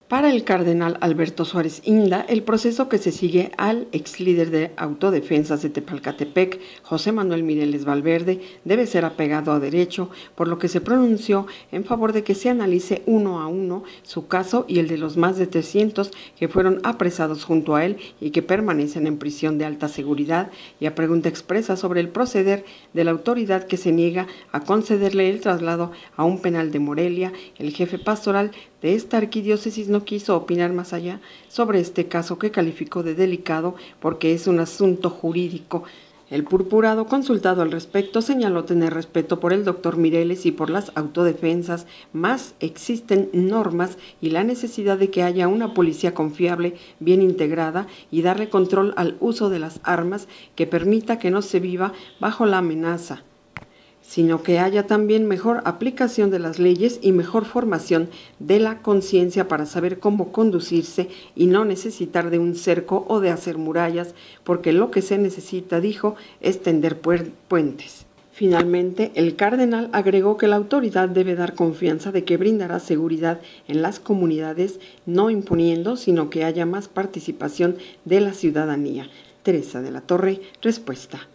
Para el cardenal Alberto Suárez Inda, el proceso que se sigue al ex líder de autodefensas de Tepalcatepec, José Manuel Mireles Valverde, debe ser apegado a derecho, por lo que se pronunció en favor de que se analice uno a uno su caso y el de los más de 300 que fueron apresados junto a él y que permanecen en prisión de alta seguridad, y a pregunta expresa sobre el proceder de la autoridad que se niega a concederle el traslado a un penal de Morelia, el jefe pastoral de esta arquidiócesis no quiso opinar más allá sobre este caso que calificó de delicado porque es un asunto jurídico. El purpurado, consultado al respecto, señaló tener respeto por el doctor Mireles y por las autodefensas, más existen normas y la necesidad de que haya una policía confiable, bien integrada y darle control al uso de las armas que permita que no se viva bajo la amenaza, sino que haya también mejor aplicación de las leyes y mejor formación de la conciencia para saber cómo conducirse y no necesitar de un cerco o de hacer murallas, porque lo que se necesita, dijo, es tender puentes. Finalmente, el cardenal agregó que la autoridad debe dar confianza de que brindará seguridad en las comunidades, no imponiendo, sino que haya más participación de la ciudadanía. Teresa de la Torre, Respuesta.